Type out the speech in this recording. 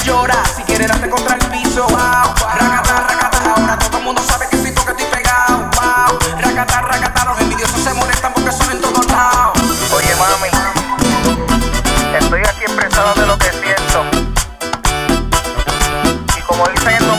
llora, si quieres darte contra el piso. Wow, racata, racata, ahora todo el mundo sabe que sí porque estoy pegado. Wow, racata, racata, los envidiosos se molestan porque son en todos lados. Oye mami, estoy aquí expresado de lo que siento. Y como dicen en